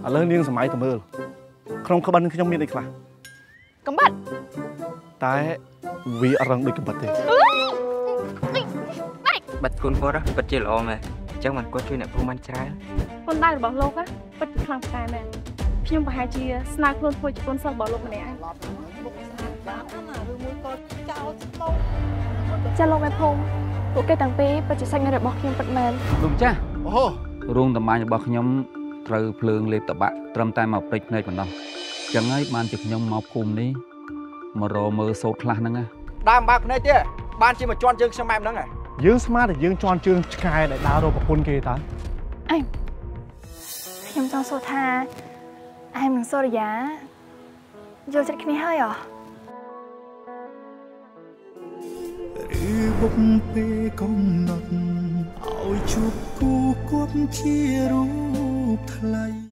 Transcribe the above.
ឥឡូវនាងសម័យទៅមើលក្នុងក្បិនខ្ញុំមានអីខ្លះកំបិតតែវាអរឹងដូចកំបិតទេបាត់គុណគាត់ពិតជាល្អមែនអញ្ចឹងមិនគាត់ជួយអ្នកភូមិបានច្រើនគុណដៅរបស់លោកពិតជាខ្លាំងខ្សែមែនខ្ញុំប្រហែលជាស្នើខ្លួនធ្វើជាគុណសិស្សរបស់លោកម្នាក់ចាលោកមេភូមិពួកគេទាំងពីរពិតជាសាច់ញាតិរបស់ខ្ញុំពិតមែនលោកម្ចាស់អូរូងតម្បាញរបស់ខ្ញុំត្រូវភ្លើងលេបតបាក់ត្រឹមតែមកព្រិចភ្នែកប៉ុណ្ណោះចឹងហើយបានជាខ្ញុំមកភូមិនេះមករមើលសូត្រខ្លះហ្នឹងដើមបាក់ភ្នែកទេបានជាមកជន់ជើងខ្ញុំម៉ែហ្នឹងយើងស្មានតែយើងជន់ជើងឆ្កែដែលដើររកប្រពន្ធគេតើអេខ្ញុំចង់សួរថាអែមនិងសូរិយាយល់ចិត្តគ្នាហើយអ្ហ៎ឬបុកពេលកំណត់ឲ្យជួបគូគប់ជារូបថ្លៃ